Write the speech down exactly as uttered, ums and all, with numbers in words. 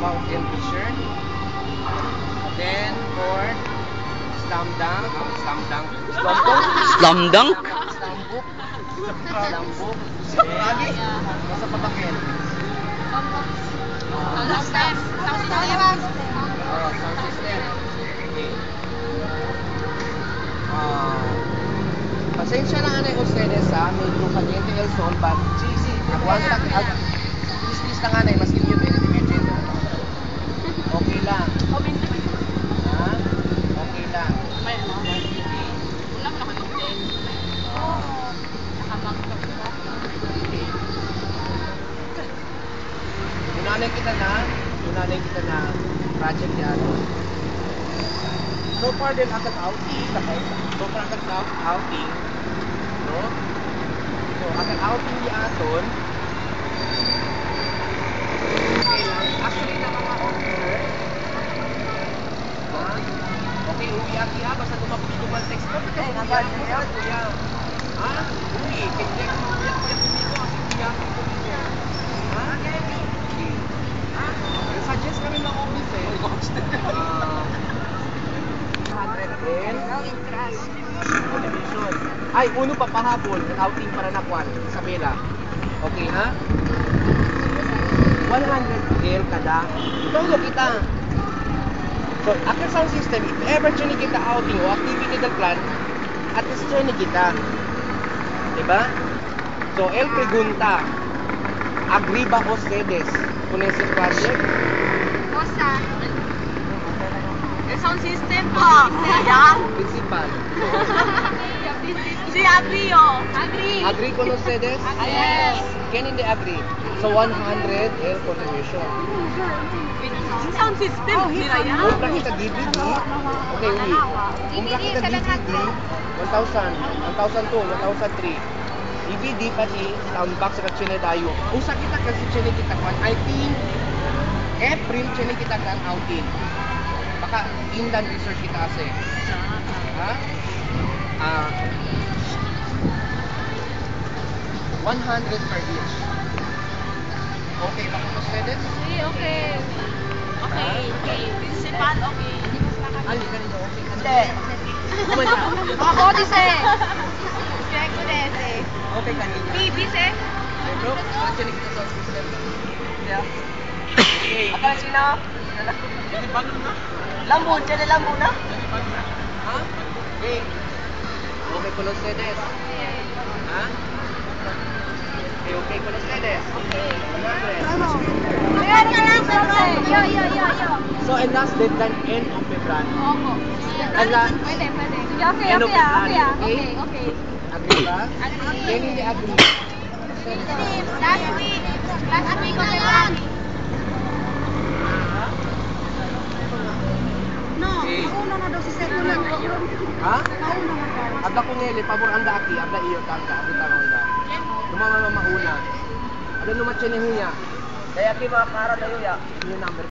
about ambition. Then for slam dunk, slam dunk, slam dunk, Slam dunk? slam book, slam book. Lagi, masa papakin. Sound system. Sound system. Oh, sound system. Okay. Ah, pasensya na anay ustedes ha, medyo caliente el sol, but nagwanta, at please lang anay, mas inyo din, medyo okay lang. Ha? Okay lang. Unanay kita na, unanay kita na project yan. So far din agad outing, so far agad out- outing, no? So agad outing di aton. Okay lang. Actually na mga officer. Ha? Okay, uwi aki ha, basta tumapustuman text mo. Kasi naban niya, kuya. Ha? Uwi, kaya kuya kuya tumigo ang kuya kuya. Ha? Okay. Ha? Suggest kami ng office eh. Ah, one hundred din. Television. Ay, uno pa pahapon, outing para na kwan, Isabela. Okay ha? one hundred L kada. Tunggu kita. So, after sound system, if ever chuni kita outing o activity del plan, at least chuni kita. Diba? So, el pregunta, agree ba ustedes con ese project? Cosa? El sound system po. Sayang. Principal. Si Agrio. Agree. Agree con ustedes? Yes. Can hindi agree? So, one hundred L contribution. Yung sound system, sila yan. Kumpra kita D V D. Okay, uwi. Kumpra kita D V D. one thousand, one thousand two, one thousand three. D V D pati sound box sa chine dayo. Usa kita kasi chine kita kwan. I think April chine kita kan outing. Baka inland resort kita kasi. Ha? Ah one hundred per each. Okay ba kung ustedes? Sí, okay. Okay, okay. Principal, okay. Ali ka ninyo, okay ka Hindi. Kumanta. Ako, dise. Check ko dese. Okay ka ninyo. Bibi, se. Bro, kasi kita sa system. Yeah. Okay. Akala sino? Jadi paano na? Lambun, jadi lambun na. Ha? Okay. Okay con ustedes. Ha? Okay, okay con ustedes. Okay. one hundred. Ayan, ayan, sir. Yo, yo, yo, yo. So, and last deadline end of February. Opo. Ala. Pwede, pwede. Sige, okay, End of okay, ah, February, okay, ah. okay? Okay, okay. Agree ba? Agree. Then hindi agree. Last week. Last week of February. No, Okay. nauna na daw si Sir Kulang. Ha? Nauna na daw. Ada ko nili, pabor anda aki, ada iyo tangga, ada tangga. Lumama mauna. Ada numat chene huya. Kaya ki mga kara dayo ya. Yung number